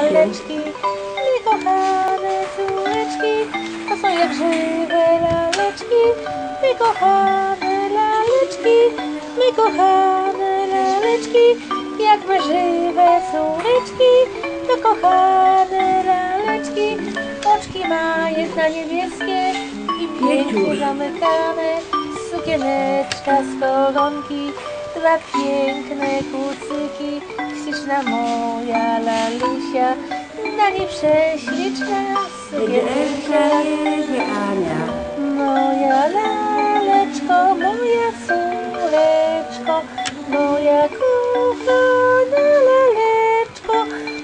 laleczki, my kochane córeczki, to są jak żywe laleczki, my kochane laleczki, my kochane laleczki, jak my żywe córeczki, to kochane laleczki, oczki ma jedna niebieskie i pięknie zamykane, sukieneczka z koronki, dwa piękne kucyki, śliczna moja lalusia, na nie prześliczna sukieneczka. Ania. Moja laleczko, moja córeczko, moja kochana laleczko,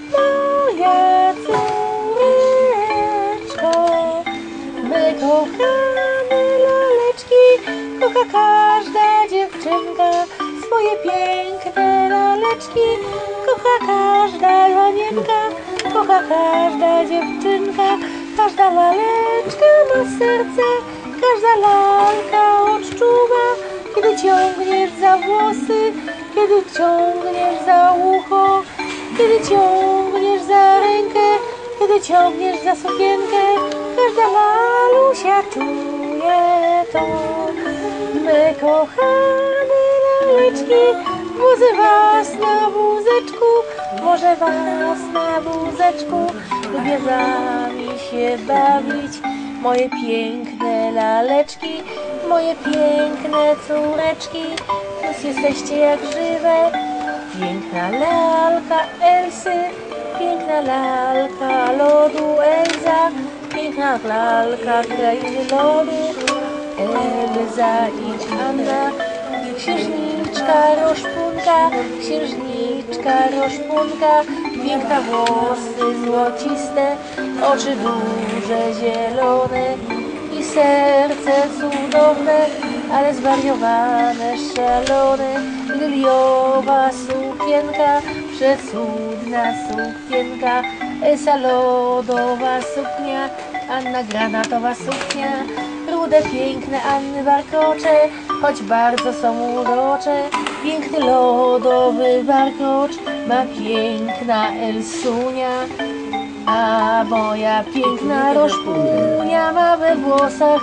moja córeczko. My kochane laleczki, kocha każda dziewczynka, swoje piękne laleczki, kocha każda panienka, kocha każda dziewczynka, każda laleczka ma serce, każda lalka odczuwa, kiedy ciągniesz za włosy, kiedy ciągniesz za ucho, kiedy ciągniesz za rękę, kiedy ciągniesz za sukienkę, każda lalusia czuje to. My kochane laleczki, wożę was na wózeczku, wożę was na wózeczku, lubię z wami się bawić, moje piękne laleczki, moje piękne córeczki, plus jesteście jak żywe, piękna lalka Elsy, piękna lalka lodu Elza, piękna lalka krainy lodu Elza i Anna, księżniczka Roszpunka, księżniczka Roszpunka, piękne włosy złociste, oczy duże zielone i serce cudowne, ale zwariowane, szalone, liliowa sukienka, przecudna sukienka, Elsa lodowa suknia, Anna granatowa suknia, rude piękne Anny warkocze, choć bardzo są urocze, piękny lodowy warkocz ma piękna Elsunia, a moja piękna Roszpunia ma we włosach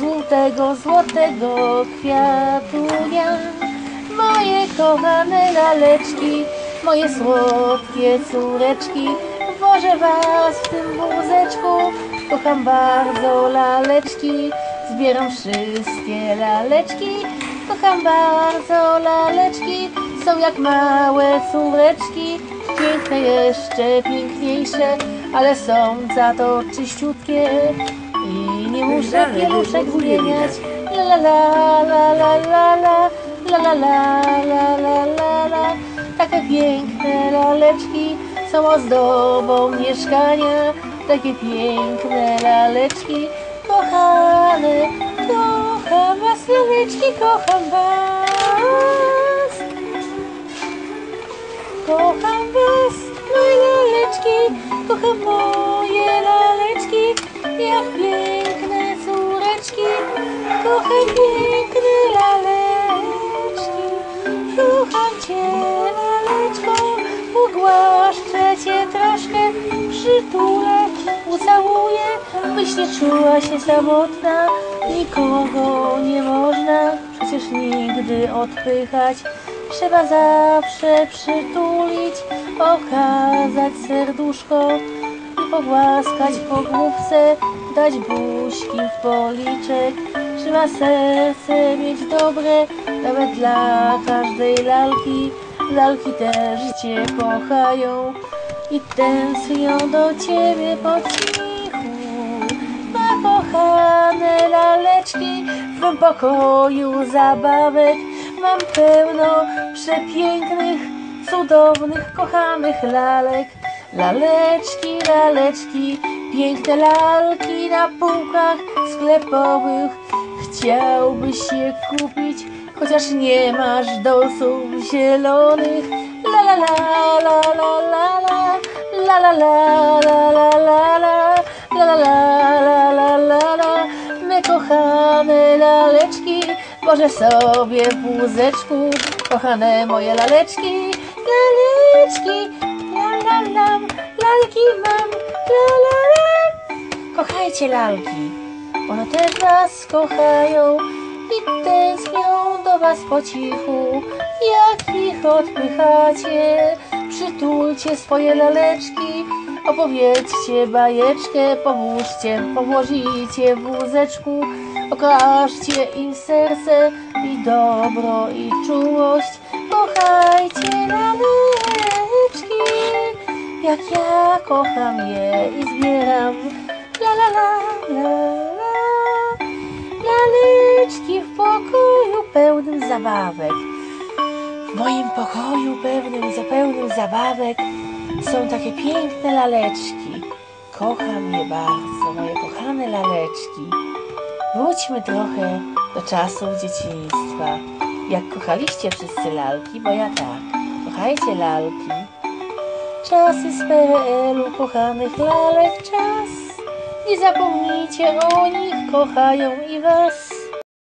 złotego kwiatunia. Moje kochane laleczki, moje słodkie córeczki, wożę was w tym wózeczku, kocham bardzo laleczki, zbieram wszystkie laleczki, kocham bardzo laleczki, są jak małe córeczki, piękne jeszcze piękniejsze, ale są za to czyściutkie i nie muszę pieluszek zmieniać. La la la la la la la la la la la la la. Takie piękne laleczki są ozdobą mieszkania, takie piękne laleczki, kochane, kocham was laleczki, kocham was, kocham was, moje laleczki, kocham moje laleczki, jak piękne córeczki, kocham piękne laleczki, kocham cię laleczko, ugłaszczę cię troszkę, przytulę, ucałuję, byś nie czuła się samotna, nikogo nie można przecież nigdy odpychać, trzeba zawsze przytulić, okazać serduszko i pogłaskać po główce, dać buźki w policzek, trzeba serce mieć dobre, nawet dla każdej lalki, lalki też cię kochają i tęsknią do ciebie po cichu. Ma kochane laleczki, w mym pokoju zabawek mam pełno przepięknych, cudownych, kochanych lalek. Laleczki, laleczki, piękne lalki na półkach sklepowych, chciałbyś je kupić, chociaż nie masz dolców zielonych. La la la la la la la la la la la la la la la la la la la. My kochane laleczki, może sobie w wózeczku, kochane moje laleczki, laleczki, la la la la lalki mam, la la la. Kochajcie lalki, one też was kochają i tęsknią do was po cichu. Jak ich odpychacie, przytulcie swoje laleczki, opowiedzcie bajeczkę, położycie w wózeczku, okażcie im serce i dobro i czułość. Kochajcie laleczki, jak ja kocham je i zbieram. La la la la la. Laleczki w pokoju pełnym zabawek. W moim pokoju pełnym zabawek są takie piękne laleczki. Kocham je bardzo, moje kochane laleczki. Wróćmy trochę do czasów dzieciństwa. Jak kochaliście wszyscy lalki, bo ja tak. Kochajcie lalki. Czasy z PRL-u, kochanych lalek czas. Nie zapomnijcie o nich, kochają i was.